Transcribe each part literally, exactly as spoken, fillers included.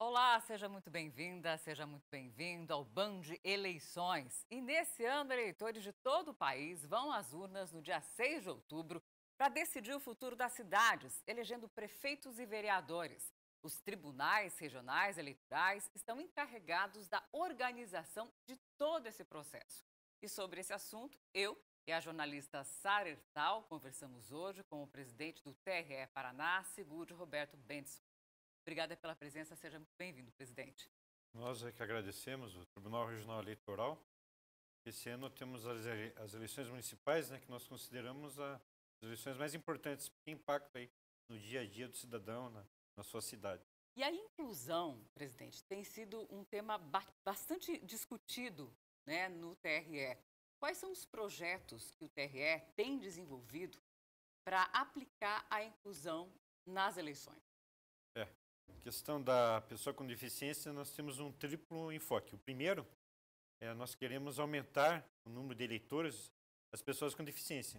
Olá, seja muito bem-vinda, seja muito bem-vindo ao Band Eleições. E nesse ano, eleitores de todo o país vão às urnas no dia seis de outubro para decidir o futuro das cidades, elegendo prefeitos e vereadores. Os tribunais regionais eleitorais estão encarregados da organização de todo esse processo. E sobre esse assunto, eu e a jornalista Sara Ertal conversamos hoje com o presidente do T R E Paraná, Sigurd Roberto Bendtson. Obrigada pela presença, seja muito bem-vindo, presidente. Nós é que agradecemos o Tribunal Regional Eleitoral. Esse ano temos as, ele as eleições municipais, né, que nós consideramos a, as eleições mais importantes, que impactam aí no dia a dia do cidadão na, na sua cidade. E a inclusão, presidente, tem sido um tema ba bastante discutido, né, no T R E. Quais são os projetos que o T R E tem desenvolvido para aplicar a inclusão nas eleições? É, questão da pessoa com deficiência, nós temos um triplo enfoque. O primeiro, é, nós queremos aumentar o número de eleitores das pessoas com deficiência.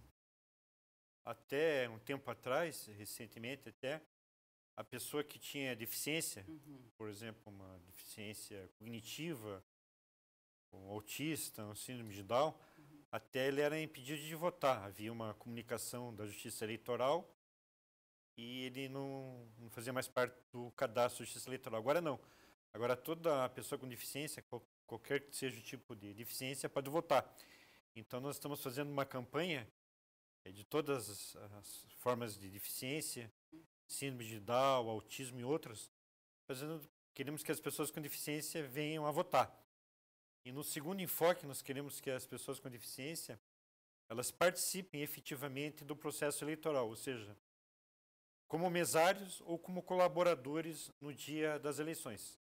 Até um tempo atrás, recentemente até, a pessoa que tinha deficiência, uhum. por exemplo, uma deficiência cognitiva, um autista, um síndrome de Down, uhum. até ele era impedido de votar. Havia uma comunicação da Justiça Eleitoral e ele não, não fazia mais parte do cadastro da Justiça Eleitoral. Agora não. Agora toda pessoa com deficiência, qualquer que seja o tipo de deficiência, pode votar. Então nós estamos fazendo uma campanha de todas as formas de deficiência, síndrome de Down, autismo e outras, fazendo, queremos que as pessoas com deficiência venham a votar. E no segundo enfoque, nós queremos que as pessoas com deficiência, elas participem efetivamente do processo eleitoral, ou seja, como mesários ou como colaboradores no dia das eleições.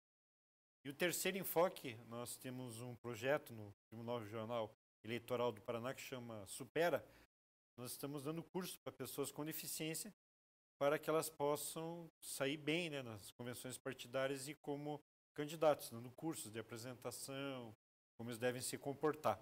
E o terceiro enfoque, nós temos um projeto no Tribunal Regional Eleitoral do Paraná que chama Supera. Nós estamos dando curso para pessoas com deficiência para que elas possam sair bem, né, nas convenções partidárias e como candidatos, dando cursos de apresentação, como eles devem se comportar.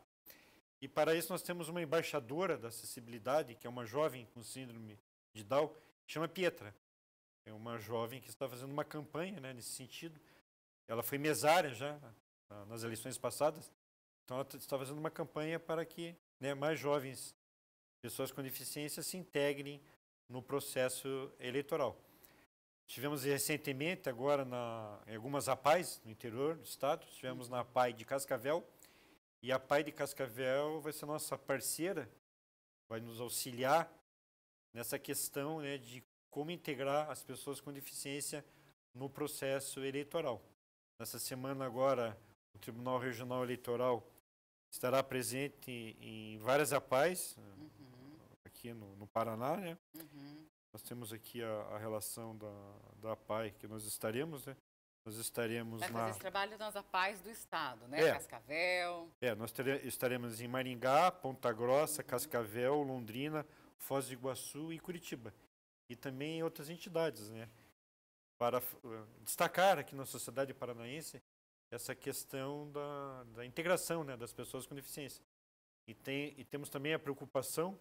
E para isso nós temos uma embaixadora da acessibilidade, que é uma jovem com síndrome de Down, que chama Pietra. É uma jovem que está fazendo uma campanha, né, nesse sentido. Ela foi mesária já nas eleições passadas, então ela está fazendo uma campanha para que, né, mais jovens, pessoas com deficiência, se integrem no processo eleitoral. Tivemos recentemente, agora, na, em algumas A P As no interior do estado, tivemos na A P A I de Cascavel, e a A P A I de Cascavel vai ser nossa parceira, vai nos auxiliar nessa questão, né, de como integrar as pessoas com deficiência no processo eleitoral. Nessa semana agora, o Tribunal Regional Eleitoral estará presente em várias A P As, uhum. aqui no, no Paraná, né? Uhum. Nós temos aqui a, a relação da, da A P A I que nós estaremos, né? Nós estaremos Vai fazer na... esse trabalho nas A P As do estado, né? É. Cascavel. É, nós tere... estaremos em Maringá, Ponta Grossa, uhum. Cascavel, Londrina, Foz do Iguaçu e Curitiba. E também em outras entidades, né? Para uh, destacar aqui na sociedade paranaense essa questão da, da integração, né, das pessoas com deficiência. E, tem, e temos também a preocupação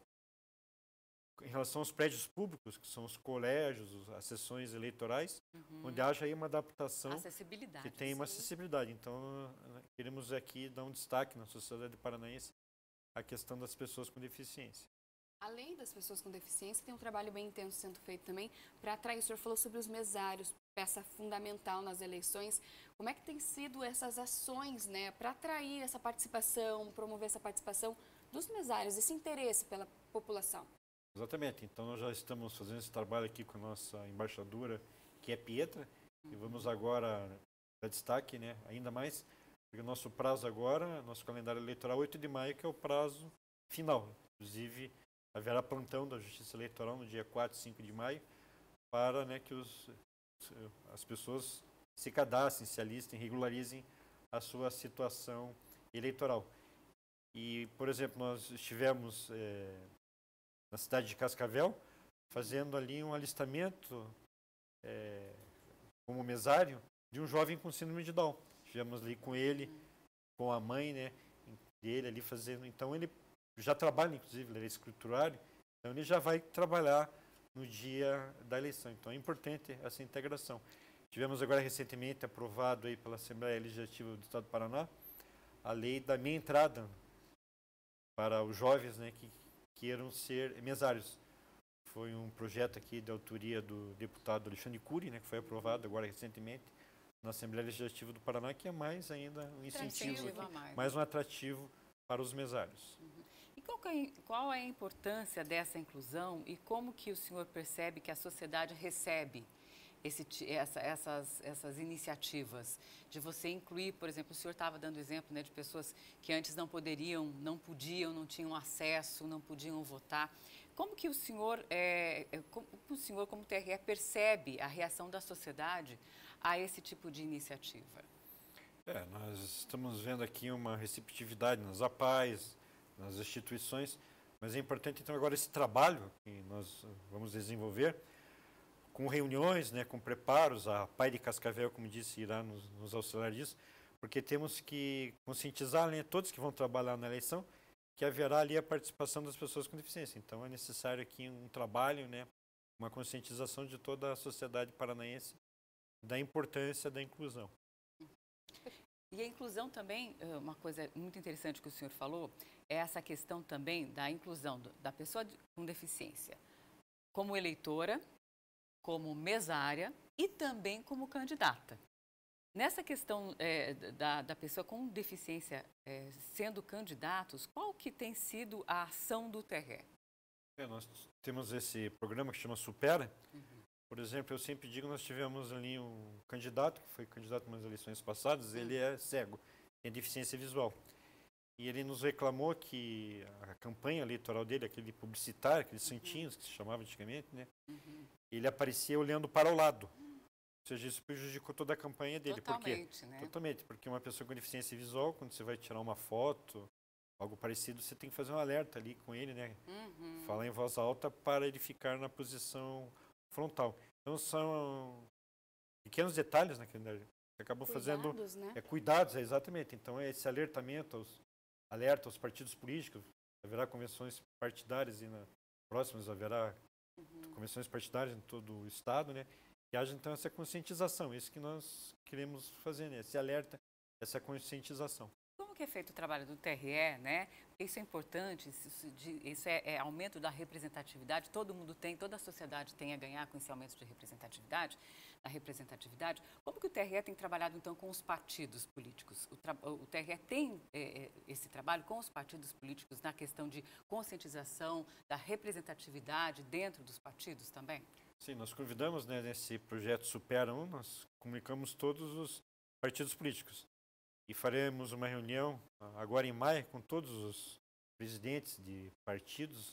em relação aos prédios públicos, que são os colégios, as sessões eleitorais, uhum. onde haja aí uma adaptação que tem uma acessibilidade. Então, queremos aqui dar um destaque na sociedade paranaense à questão das pessoas com deficiência. Além das pessoas com deficiência, tem um trabalho bem intenso sendo feito também para atrair. O senhor falou sobre os mesários, peça fundamental nas eleições. Como é que tem sido essas ações, né, para atrair essa participação, promover essa participação dos mesários, esse interesse pela população? Exatamente. Então, nós já estamos fazendo esse trabalho aqui com a nossa embaixadora, que é Pietra, uhum. e vamos agora dar destaque, né, ainda mais, porque o nosso prazo agora, nosso calendário eleitoral, oito de maio, que é o prazo final. Inclusive, haverá plantão da Justiça Eleitoral no dia quatro e cinco de maio para, né, que os, as pessoas se cadastrem, se alistem, regularizem a sua situação eleitoral. E, por exemplo, nós estivemos é, na cidade de Cascavel fazendo ali um alistamento é, como mesário de um jovem com síndrome de Down. Estivemos ali com ele, com a mãe, né, dele ali fazendo. Então ele já trabalha, inclusive, ele é escriturário, então ele já vai trabalhar no dia da eleição. Então é importante essa integração. Tivemos agora recentemente aprovado aí pela Assembleia Legislativa do Estado do Paraná a lei da meia entrada para os jovens, né, que queiram ser mesários. Foi um projeto aqui de autoria do deputado Alexandre Cury, né, que foi aprovado agora recentemente na Assembleia Legislativa do Paraná, que é mais ainda um incentivo, aqui, mais. mais um atrativo para os mesários. Uhum. E qual, é, qual é a importância dessa inclusão e como que o senhor percebe que a sociedade recebe esse, essa, essas, essas iniciativas de você incluir, por exemplo, o senhor estava dando exemplo, né, de pessoas que antes não poderiam, não podiam, não tinham acesso, não podiam votar. Como que o senhor, é, como o senhor, como T R E, percebe a reação da sociedade a esse tipo de iniciativa? É, nós estamos vendo aqui uma receptividade nas A P A Es, nas instituições, mas é importante então agora esse trabalho que nós vamos desenvolver com reuniões, né, com preparos, a P A I de Cascavel, como disse, irá nos, nos auxiliar disso, porque temos que conscientizar, né, todos que vão trabalhar na eleição, que haverá ali a participação das pessoas com deficiência. Então é necessário aqui um trabalho, né, uma conscientização de toda a sociedade paranaense da importância da inclusão. E a inclusão também, uma coisa muito interessante que o senhor falou, é essa questão também da inclusão da pessoa com deficiência como eleitora, como mesária e também como candidata. Nessa questão é, da, da pessoa com deficiência é, sendo candidatos, qual que tem sido a ação do T R E? É, nós temos esse programa que chama Supera. Uhum. Por exemplo, eu sempre digo, nós tivemos ali um candidato, que foi candidato nas eleições passadas, uhum. Ele é cego, tem deficiência visual. E ele nos reclamou que a campanha eleitoral dele, aquele publicitário, aqueles uhum. santinhos que se chamava antigamente, né? Uhum. Ele aparecia olhando para o lado. Ou seja, isso prejudicou toda a campanha dele. Totalmente, Por quê? Né? Totalmente, porque uma pessoa com deficiência visual, quando você vai tirar uma foto, algo parecido, você tem que fazer um alerta ali com ele, né? Uhum. Falar em voz alta para ele ficar na posição frontal. Então são pequenos detalhes, né, que acabam cuidados, fazendo né? é, cuidados, é, exatamente. Então é esse alertamento, aos, alerta aos partidos políticos, haverá convenções partidárias e na próximas haverá uhum. convenções partidárias em todo o estado, né? Que haja então essa conscientização, isso que nós queremos fazer, né? Esse alerta, essa conscientização. Como que é feito o trabalho do T R E, né? Isso é importante, isso, isso é, é aumento da representatividade, todo mundo tem, toda a sociedade tem a ganhar com esse aumento de representatividade, da representatividade. Como que o T R E tem trabalhado, então, com os partidos políticos? O, tra o T R E tem é, esse trabalho com os partidos políticos na questão de conscientização da representatividade dentro dos partidos também? Sim, nós convidamos, né, nesse projeto Supera um, nós comunicamos todos os partidos políticos. E faremos uma reunião agora em maio com todos os presidentes de partidos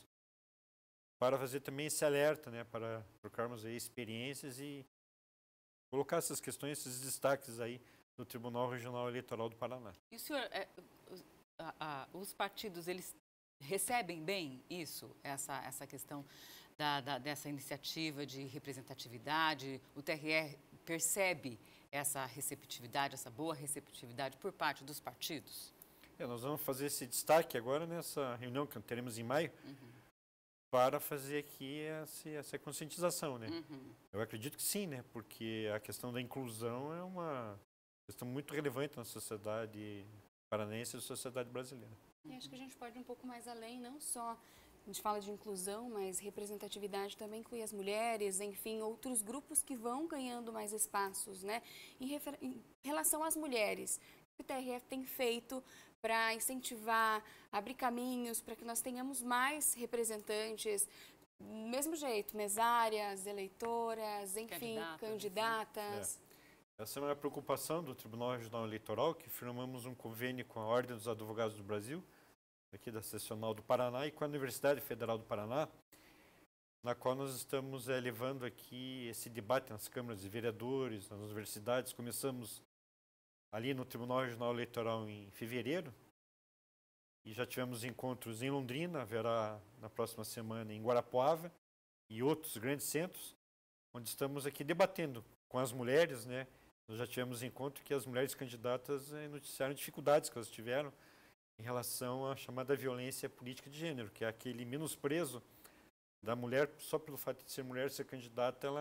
para fazer também esse alerta, né, para trocarmos aí experiências e colocar essas questões, esses destaques aí no Tribunal Regional Eleitoral do Paraná. E o senhor, é, a, a, os partidos, eles recebem bem isso, essa, essa questão da, da, dessa iniciativa de representatividade? O T R E percebe essa receptividade, essa boa receptividade por parte dos partidos? É, nós vamos fazer esse destaque agora nessa reunião que teremos em maio, uhum. para fazer aqui essa, essa conscientização, né? Uhum. Eu acredito que sim, né? Porque a questão da inclusão é uma questão muito relevante na sociedade paranaense e na sociedade brasileira. E acho que a gente pode ir um pouco mais além, não só a gente fala de inclusão, mas representatividade também inclui as mulheres, enfim, outros grupos que vão ganhando mais espaços, né? Em, refer... em relação às mulheres, o que o T R E tem feito para incentivar, abrir caminhos, para que nós tenhamos mais representantes, do mesmo jeito, mesárias, eleitoras, enfim, candidatas. candidatas. É. Essa é uma preocupação do Tribunal Regional Eleitoral, que firmamos um convênio com a Ordem dos Advogados do Brasil, aqui da Seccional do Paraná, e com a Universidade Federal do Paraná, na qual nós estamos é, levando aqui esse debate nas câmaras de vereadores, nas universidades. Começamos ali no Tribunal Regional Eleitoral em fevereiro, e já tivemos encontros em Londrina, haverá na próxima semana em Guarapuava e outros grandes centros, onde estamos aqui debatendo com as mulheres, né? Nós já tivemos encontro que as mulheres candidatas eh, noticiaram dificuldades que elas tiveram em relação à chamada violência política de gênero, que é aquele menosprezo da mulher, só pelo fato de ser mulher, ser candidata, ela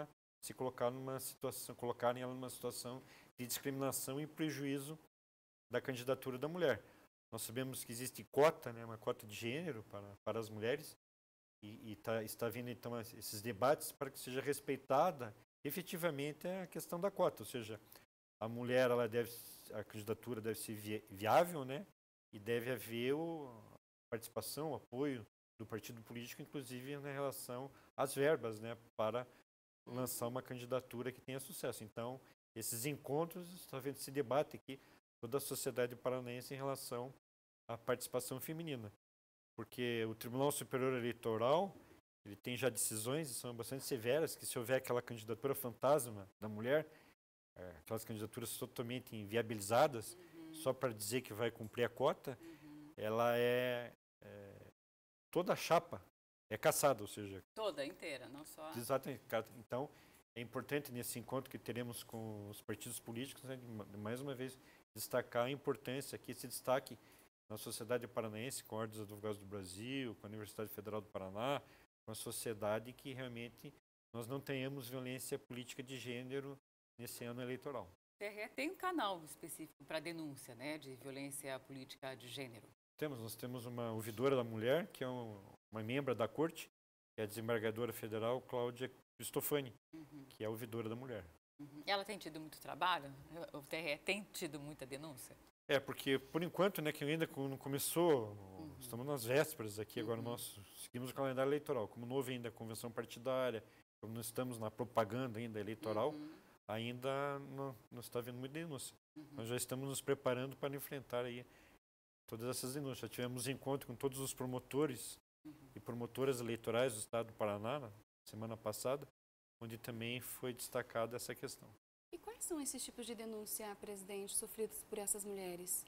se colocar numa situação, colocarem ela numa situação de discriminação e prejuízo da candidatura da mulher. Nós sabemos que existe cota, né, uma cota de gênero para, para as mulheres, e, e tá, está vindo então esses debates para que seja respeitada efetivamente a questão da cota, ou seja, a mulher, ela deve, a candidatura deve ser vi, viável, né, e deve haver o, a participação, o apoio do partido político, inclusive na relação às verbas, né, para lançar uma candidatura que tenha sucesso. Então, esses encontros, está vendo esse debate aqui, toda a sociedade paranaense em relação à participação feminina. Porque o Tribunal Superior Eleitoral, ele tem já decisões, são bastante severas, que se houver aquela candidatura fantasma da mulher, é, aquelas candidaturas totalmente inviabilizadas, uhum. só para dizer que vai cumprir a cota, uhum. ela é, é... toda a chapa é caçada, ou seja... Toda, inteira, não só... Exatamente. Então, é importante nesse encontro que teremos com os partidos políticos, né, de, mais uma vez, destacar a importância que esse destaque na sociedade paranaense, com a Ordem dos Advogados do Brasil, com a Universidade Federal do Paraná, com a sociedade, que realmente nós não tenhamos violência política de gênero nesse ano eleitoral. O T R E tem um canal específico para denúncia, né, de violência política de gênero? Temos, nós temos uma ouvidora da mulher, que é um, uma membro da corte, que é a desembargadora federal Cláudia Cristofani, uhum. que é a ouvidora da mulher. Uhum. Ela tem tido muito trabalho? O T R E tem tido muita denúncia? É, porque por enquanto, né, que ainda não começou, uhum. estamos nas vésperas aqui, agora uhum. nós seguimos o calendário eleitoral. Como não houve ainda a convenção partidária, como não estamos na propaganda ainda eleitoral, uhum. ainda não, não está havendo muita denúncia. Uhum. Nós já estamos nos preparando para enfrentar aí todas essas denúncias. Já tivemos encontro com todos os promotores uhum. e promotoras eleitorais do estado do Paraná, na semana passada, onde também foi destacada essa questão. E quais são esses tipos de denúncia, presidente, sofridos por essas mulheres?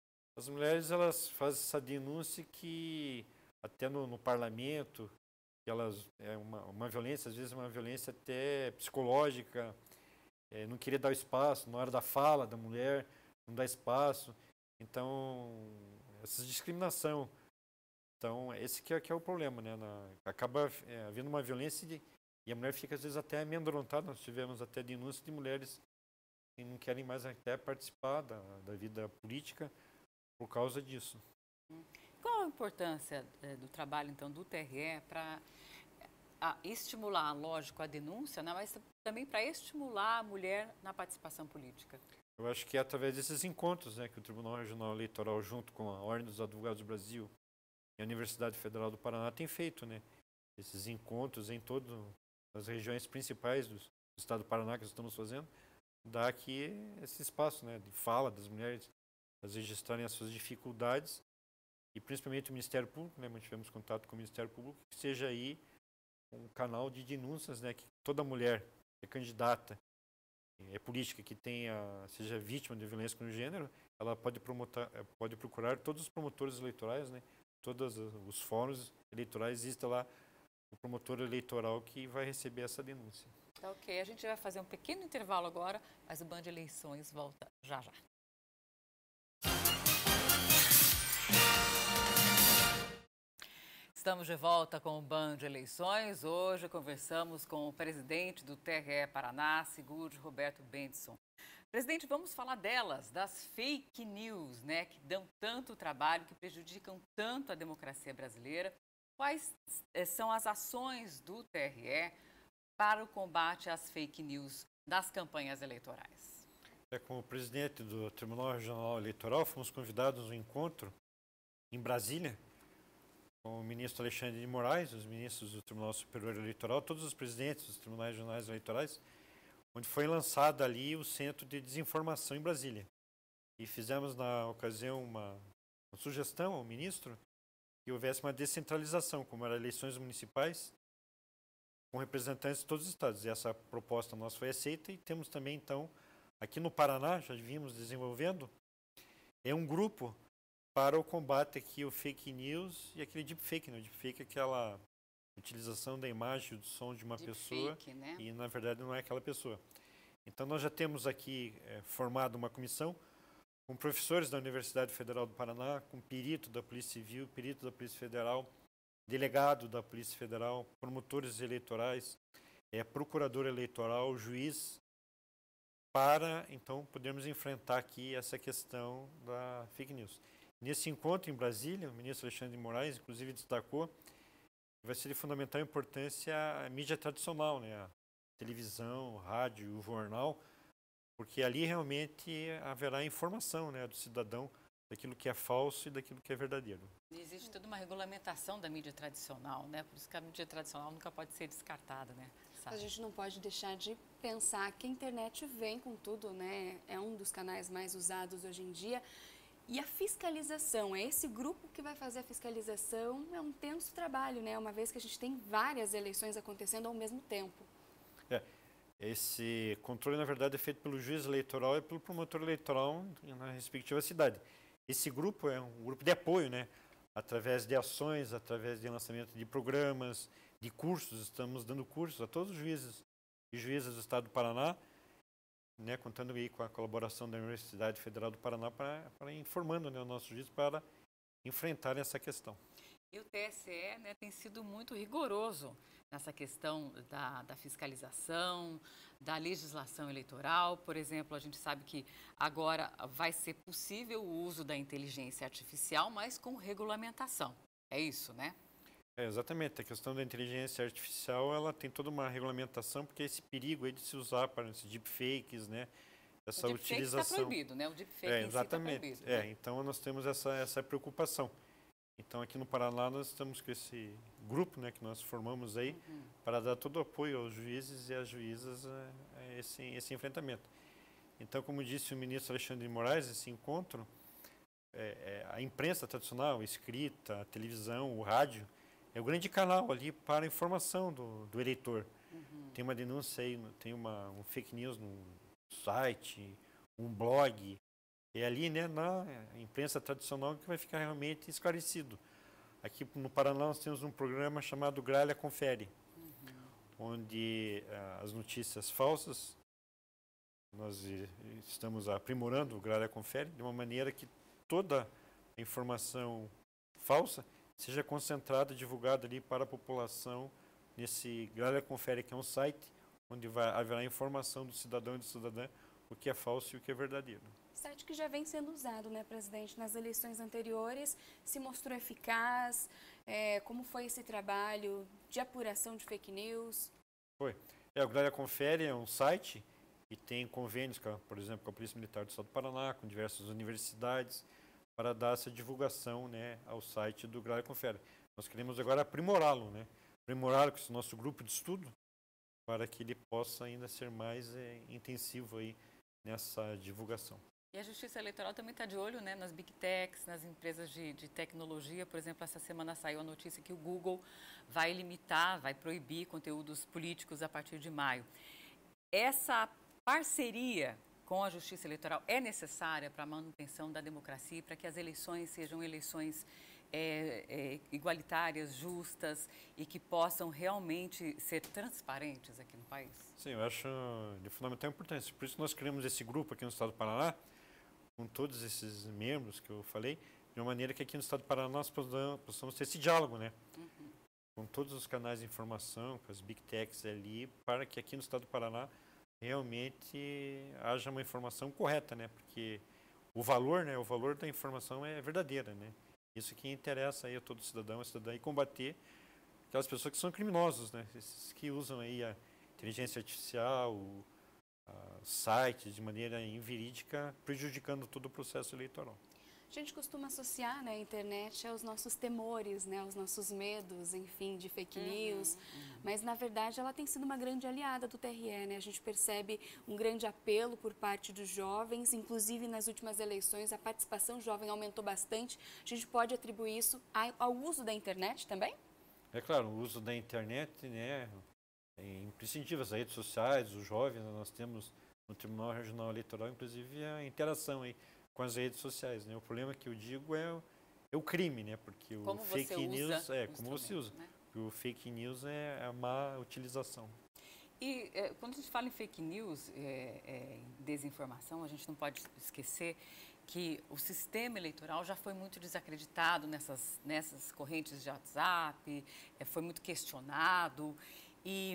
As mulheres, elas fazem essa denúncia que, até no, no parlamento, que elas, é uma, uma violência, às vezes uma violência até psicológica, é, não querer dar o espaço, na hora da fala da mulher, não dá espaço. Então, essa discriminação. Então, esse que é, que é o problema, né? Na, acaba é, havendo uma violência de, e a mulher fica, às vezes, até amedrontada. Nós tivemos até denúncias de mulheres que não querem mais até participar da, da vida política por causa disso. Qual a importância é, do trabalho, então, do T R E para estimular, lógico, a denúncia, né, mas também para estimular a mulher na participação política? Eu acho que é através desses encontros, né, que o Tribunal Regional Eleitoral, junto com a Ordem dos Advogados do Brasil e a Universidade Federal do Paraná, tem feito, né, esses encontros em todas as regiões principais do, do estado do Paraná que nós estamos fazendo, dá aqui esse espaço, né, de fala das mulheres, elas registrarem as suas dificuldades, e principalmente o Ministério Público, né, mantivemos contato com o Ministério Público, que seja aí um canal de denúncias, né, que toda mulher que é candidata, é política, que tenha, seja vítima de violência com gênero, ela pode, promotar, pode procurar todos os promotores eleitorais, né, todos os fóruns eleitorais, existe lá o promotor eleitoral que vai receber essa denúncia. Ok, a gente vai fazer um pequeno intervalo agora, mas o Band Eleições volta já já. Estamos de volta com o Band Eleições. Hoje conversamos com o presidente do T R E Paraná, Sigurd Roberto Bendisson. Presidente, vamos falar delas, das fake news, né, que dão tanto trabalho, que prejudicam tanto a democracia brasileira. Quais são as ações do T R E para o combate às fake news das campanhas eleitorais? É, como presidente do Tribunal Regional Eleitoral, fomos convidados a um encontro em Brasília com o ministro Alexandre de Moraes, os ministros do Tribunal Superior Eleitoral, todos os presidentes dos tribunais regionais eleitorais, onde foi lançado ali o Centro de Desinformação em Brasília. E fizemos, na ocasião, uma, uma sugestão ao ministro que houvesse uma descentralização, como eram eleições municipais, com representantes de todos os estados. E essa proposta nossa foi aceita, e temos também, então, aqui no Paraná, já vimos desenvolvendo, é um grupo para o combate aqui o fake news e aquele deepfake, né? O deepfake é aquela utilização da imagem e do som de uma deep pessoa fake, né? E, na verdade, não é aquela pessoa. Então, nós já temos aqui é, formado uma comissão com professores da Universidade Federal do Paraná, com perito da Polícia Civil, perito da Polícia Federal, delegado da Polícia Federal, promotores eleitorais, é procurador eleitoral, juiz, para, então, podermos enfrentar aqui essa questão da fake news. Nesse encontro em Brasília, o ministro Alexandre de Moraes, inclusive, destacou que vai ser de fundamental importância a mídia tradicional, né? A televisão, o rádio, o jornal, porque ali realmente haverá informação, né, do cidadão daquilo que é falso e daquilo que é verdadeiro. E existe toda uma regulamentação da mídia tradicional, né? Por isso que a mídia tradicional nunca pode ser descartada, né? A gente não pode deixar de pensar que a internet vem com tudo, né? É um dos canais mais usados hoje em dia. E a fiscalização, é esse grupo que vai fazer a fiscalização, é um tenso trabalho, né? Uma vez que a gente tem várias eleições acontecendo ao mesmo tempo. É, esse controle, na verdade, é feito pelo juiz eleitoral e pelo promotor eleitoral na respectiva cidade. Esse grupo é um grupo de apoio, né? Através de ações, através de lançamento de programas, de cursos. Estamos dando cursos a todos os juízes e juízes do Estado do Paraná, né, contando aí com a colaboração da Universidade Federal do Paraná para, para informando, né, o nosso juiz para enfrentar essa questão. E o T S E, né, tem sido muito rigoroso nessa questão da, da fiscalização, da legislação eleitoral. Por exemplo, a gente sabe que agora vai ser possível o uso da inteligência artificial, mas com regulamentação. É isso, né? É, exatamente. A questão da inteligência artificial, ela tem toda uma regulamentação, porque esse perigo aí de se usar para esses deepfakes, né? Essa o deepfake utilização. está proibido, né? O deepfake é, em exatamente. si está proibido. É, né? então nós temos essa, essa preocupação. Então aqui no Paraná nós estamos com esse grupo, né, que nós formamos aí, uhum. para dar todo o apoio aos juízes e às juízas a, a esse, esse enfrentamento. Então, como disse o ministro Alexandre de Moraes, esse encontro, é, é, a imprensa tradicional, a escrita, a televisão, o rádio, é o grande canal ali para a informação do, do eleitor. Uhum. Tem uma denúncia aí, tem uma, um fake news no site, um blog, é ali, né, na imprensa tradicional que vai ficar realmente esclarecido. Aqui no Paraná nós temos um programa chamado Gralha Confere, uhum. onde uh, as notícias falsas, nós estamos aprimorando o Gralha Confere de uma maneira que toda a informação falsa seja concentrada e divulgada ali para a população nesse Gralha Confere, que é um site onde vai, haverá informação do cidadão e do cidadã o que é falso e o que é verdadeiro. Site que já vem sendo usado, né, presidente? Nas eleições anteriores, se mostrou eficaz? É, como foi esse trabalho de apuração de fake news? Foi. É, o Gralha Confere é um site que tem convênios, com, por exemplo, com a Polícia Militar do Estado do Paraná, com diversas universidades, para dar essa divulgação, né, ao site do Gralha Confere. Nós queremos agora aprimorá-lo, né? Aprimorá-lo com esse nosso grupo de estudo, para que ele possa ainda ser mais é, intensivo aí nessa divulgação. E a Justiça Eleitoral também está de olho, né, nas Big Techs, nas empresas de, de tecnologia. Por exemplo, essa semana saiu a notícia que o Google vai limitar, vai proibir conteúdos políticos a partir de maio. Essa parceria com a Justiça Eleitoral é necessária para a manutenção da democracia, para que as eleições sejam eleições é, é, igualitárias, justas e que possam realmente ser transparentes aqui no país? Sim, eu acho de fundamental importância. Por isso nós criamos esse grupo aqui no Estado do Paraná, com todos esses membros que eu falei, de uma maneira que aqui no Estado do Paraná nós possamos ter esse diálogo, né? Uhum. Com todos os canais de informação, com as Big Techs ali, para que aqui no Estado do Paraná realmente haja uma informação correta, né? Porque o valor, né? O valor da informação é verdadeira, né? Isso que interessa aí a todo cidadão, a cidadã, e combater aquelas pessoas que são criminosos, né? Esses que usam aí a inteligência artificial, o, a, sites de maneira inverídica, prejudicando todo o processo eleitoral. A gente costuma associar, né, a internet aos nossos temores, né, aos nossos medos, enfim, de fake news, uhum, uhum. Mas na verdade ela tem sido uma grande aliada do T R E, né? A gente percebe um grande apelo por parte dos jovens, inclusive nas últimas eleições a participação jovem aumentou bastante. A gente pode atribuir isso ao uso da internet também? É claro, o uso da internet, né, é imprescindível. As redes sociais, os jovens, nós temos no Tribunal Regional Eleitoral, inclusive, a interação aí com as redes sociais, né? O problema que eu digo é, é o crime, né? Porque o como fake news é como você usa. Né? O fake news é a má utilização. E é, quando a gente fala em fake news, é, é, desinformação, a gente não pode esquecer que o sistema eleitoral já foi muito desacreditado nessas, nessas correntes de WhatsApp, é, foi muito questionado. E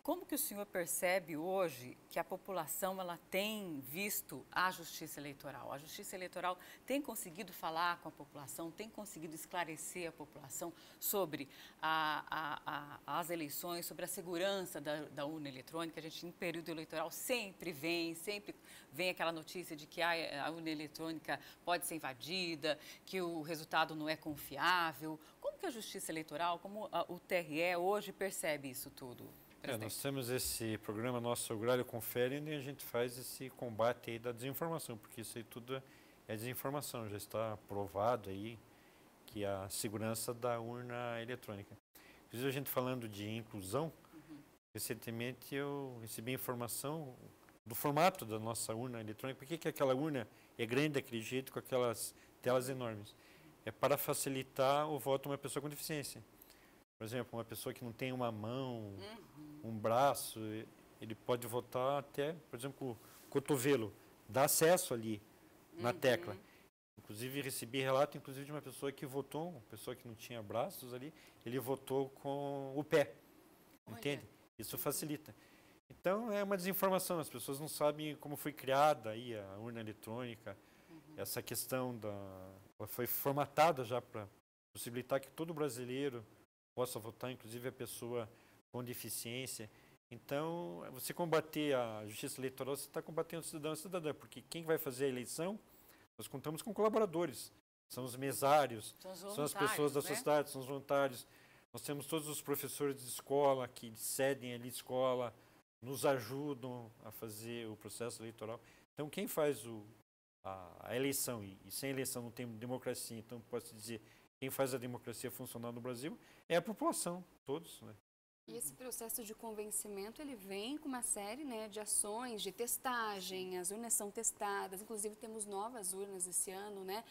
Como que o senhor percebe hoje que a população ela tem visto a justiça eleitoral? A justiça eleitoral tem conseguido falar com a população, tem conseguido esclarecer a população sobre a, a, a, as eleições, sobre a segurança da, da urna eletrônica? A gente, em período eleitoral, sempre vem, sempre vem aquela notícia de que a, a urna eletrônica pode ser invadida, que o resultado não é confiável. Como que a justiça eleitoral, como a, o T R E hoje percebe isso tudo? É, nós temos esse programa Nosso Agrário Confere, onde a gente faz esse combate aí da desinformação, porque isso aí tudo é desinformação, já está provado aí que a segurança da urna eletrônica. Inclusive, a gente falando de inclusão, uhum. recentemente eu recebi informação do formato da nossa urna eletrônica. Por que, que aquela urna é grande daquele jeito, com aquelas telas enormes? É para facilitar o voto de uma pessoa com deficiência. Por exemplo, uma pessoa que não tem uma mão, uhum. um braço, ele pode votar até, por exemplo, o cotovelo, dá acesso ali uhum. na tecla. Inclusive, recebi relato inclusive, de uma pessoa que votou, uma pessoa que não tinha braços ali, ele votou com o pé, Olha. entende? Isso facilita. Então, é uma desinformação, as pessoas não sabem como foi criada aí a urna eletrônica, uhum. essa questão da... ela foi formatada já para possibilitar que todo brasileiro possa votar, inclusive a pessoa com deficiência. Então, você combater a justiça eleitoral, você está combatendo o cidadão e a cidadã, porque quem vai fazer a eleição, nós contamos com colaboradores, são os mesários, são, são as pessoas da né? sociedade, são os voluntários. Nós temos todos os professores de escola que cedem ali escola, nos ajudam a fazer o processo eleitoral. Então, quem faz o, a, a eleição, e, e sem eleição não tem democracia, então posso dizer, quem faz a democracia funcionar no Brasil é a população, todos, né? E esse processo de convencimento, ele vem com uma série né, de ações, de testagem, as urnas são testadas, inclusive temos novas urnas esse ano, né?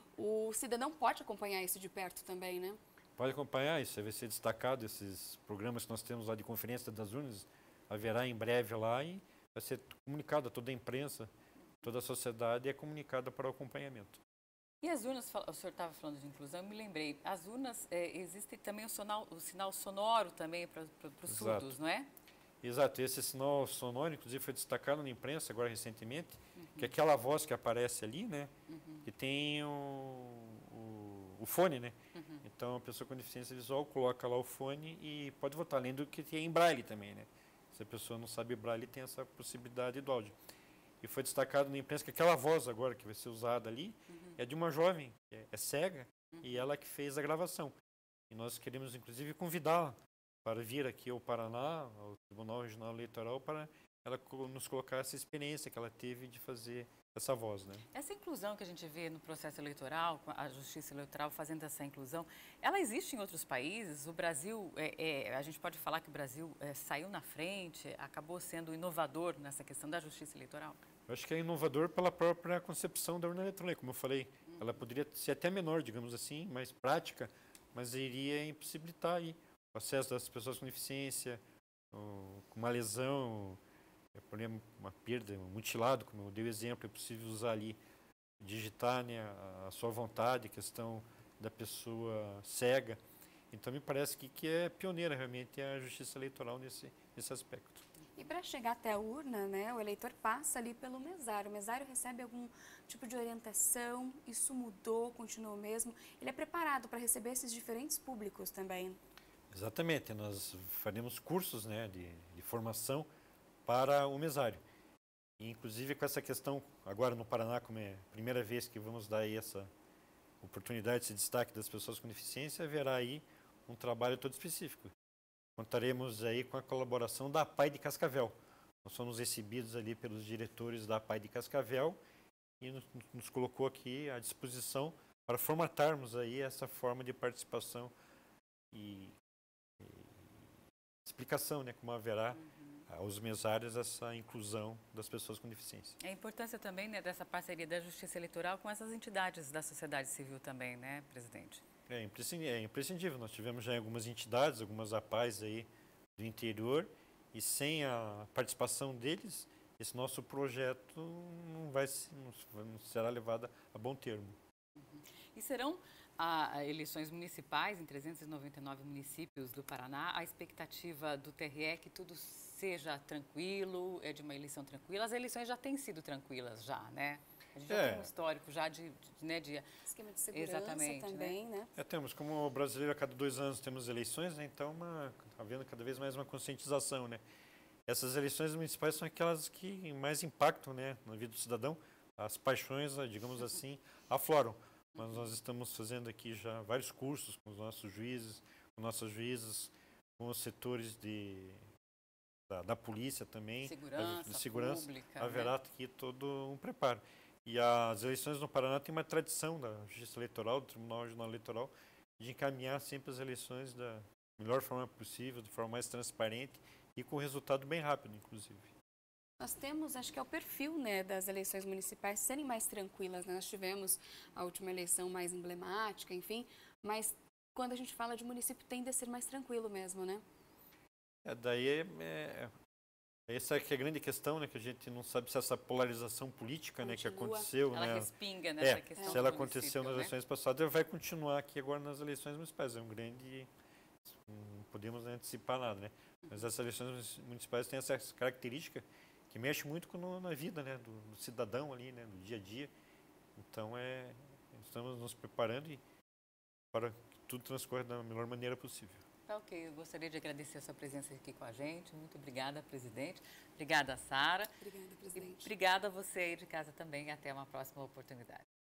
O cidadão pode acompanhar isso de perto também, né? Pode acompanhar, isso vai ser destacado, esses programas que nós temos lá de conferência das urnas, haverá em breve lá e vai ser comunicado a toda a imprensa, toda a sociedade é comunicada para o acompanhamento. E as urnas, o senhor estava falando de inclusão, eu me lembrei, as urnas, é, existe também o, sonal, o sinal sonoro também para os surdos, não é? Exato, esse sinal sonoro, inclusive, foi destacado na imprensa agora recentemente, uhum. que é aquela voz que aparece ali, né, uhum. que tem o, o, o fone, né, uhum. então a pessoa com deficiência visual coloca lá o fone e pode votar, além do que tem em braille também, né, se a pessoa não sabe braille, tem essa possibilidade do áudio. E foi destacado na imprensa que aquela voz agora que vai ser usada ali uhum. é de uma jovem, que é, é cega, uhum. e ela que fez a gravação. E nós queremos, inclusive, convidá-la para vir aqui ao Paraná, ao Tribunal Regional Eleitoral, para ela nos colocar essa experiência que ela teve de fazer essa voz, né? Essa inclusão que a gente vê no processo eleitoral, a justiça eleitoral fazendo essa inclusão, ela existe em outros países? O Brasil, é, é, a gente pode falar que o Brasil é, saiu na frente, acabou sendo inovador nessa questão da justiça eleitoral? Eu acho que é inovador pela própria concepção da urna eletrônica, como eu falei. Uhum. Ela poderia ser até menor, digamos assim, mais prática, mas iria impossibilitar aí o acesso das pessoas com deficiência, com uma lesão, uma perda, um mutilado, como eu dei o exemplo, é possível usar ali, digitar né, a sua vontade, questão da pessoa cega. Então, me parece que, que é pioneira realmente a justiça eleitoral nesse, nesse aspecto. E para chegar até a urna, né, o eleitor passa ali pelo mesário. O mesário recebe algum tipo de orientação? Isso mudou, continuou mesmo? Ele é preparado para receber esses diferentes públicos também? Exatamente. Nós faremos cursos né, de, de formação para o mesário. E, inclusive com essa questão, agora no Paraná, como é a primeira vez que vamos dar aí essa oportunidade, esse destaque das pessoas com deficiência, haverá aí um trabalho todo específico. Contaremos aí com a colaboração da A P A I de Cascavel. Nós somos recebidos ali pelos diretores da A P A I de Cascavel e nos, nos colocou aqui à disposição para formatarmos aí essa forma de participação e, e explicação, né, como haverá uhum. aos mesários essa inclusão das pessoas com deficiência. A importância também né, dessa parceria da Justiça Eleitoral com essas entidades da sociedade civil também, né, presidente? É imprescindível, é imprescindível. Nós tivemos já algumas entidades, algumas A P A Is aí do interior e sem a participação deles, esse nosso projeto não, vai, não será levado a bom termo. Uhum. E serão Há eleições municipais em trezentos e noventa e nove municípios do Paraná. A expectativa do T R E é que tudo seja tranquilo, é de uma eleição tranquila. As eleições já têm sido tranquilas já, né? A gente já É. tem um histórico já de, de, né, de... Esquema de segurança Exatamente, também, né? É, temos, como o brasileiro a cada dois anos temos eleições, né, então uma, havendo cada vez mais uma conscientização, né? Essas eleições municipais são aquelas que mais impactam, né, na vida do cidadão. As paixões, digamos assim, afloram. Mas nós estamos fazendo aqui já vários cursos com os nossos juízes, com nossas juízes, com os setores de, da, da polícia também, Segurança, de segurança. pública, Haverá né? aqui todo um preparo. E as eleições no Paraná têm uma tradição da Justiça Eleitoral, do Tribunal Regional Eleitoral, de encaminhar sempre as eleições da melhor forma possível, de forma mais transparente e com resultado bem rápido, inclusive. Nós temos, acho que é o perfil, né, das eleições municipais serem mais tranquilas, né? Nós tivemos a última eleição mais emblemática, enfim, mas quando a gente fala de município tende a ser mais tranquilo mesmo, né? É, daí é, é, essa é que é a grande questão, né, que a gente não sabe se essa polarização política, né, que Continua. aconteceu, Ela né, respinga nessa é, questão se ela do aconteceu município, nas né? eleições passadas, ela vai continuar aqui agora nas eleições municipais. É um grande, não podemos, né, antecipar nada, né? Mas essas eleições municipais têm essa característica que mexe muito com no, na vida, né, do, do cidadão ali, né, do dia a dia. Então é, estamos nos preparando e para que tudo transcorra da melhor maneira possível. Tá ok, eu gostaria de agradecer a sua presença aqui com a gente. Muito obrigada, presidente. Obrigada, Sara. Obrigada, E presidente. obrigada a você aí de casa também. Até uma próxima oportunidade.